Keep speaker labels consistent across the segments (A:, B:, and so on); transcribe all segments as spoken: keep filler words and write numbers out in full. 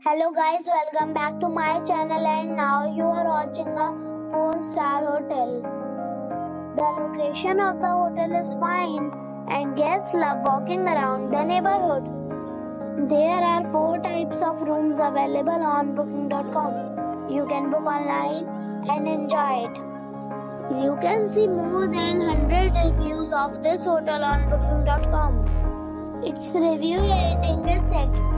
A: Hello guys, welcome back to my channel and now you are watching a four star hotel. The location of the hotel is fine and guests love walking around the neighborhood. There are four types of rooms available on booking dot com. You can book online and enjoy it. You can see more than one hundred reviews of this hotel on booking dot com. Its review rating is six.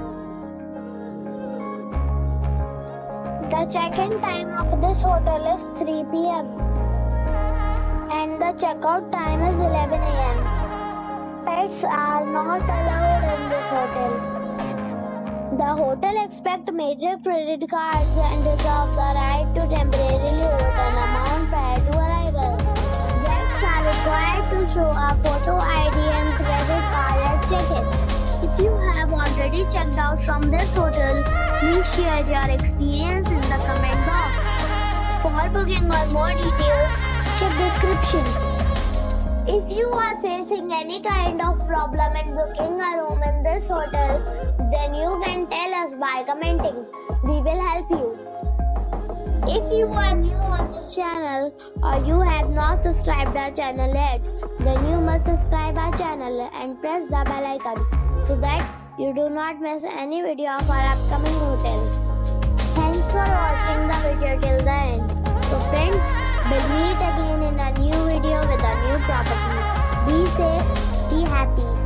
A: The check-in time of this hotel is three p m and the check-out time is eleven a m Pets are not allowed in this hotel. The hotel accepts major credit cards and reserves the right to temporarily hold an amount prior to arrival. Guests are required to show a photo I D and credit card at check-in. If you have already checked out from this hotel, please share your experience in the comment box. For booking or more details, check description. If you are facing any kind of problem in booking a room in this hotel, then you can tell us by commenting. We will help you. If you are new on this channel or you have not subscribed our channel yet, then you must subscribe our channel and press the bell icon so that you do not miss any video of our upcoming hotel. Thanks for watching the video till the end. So friends, we'll meet again in a new video with a new property. Be safe, be happy.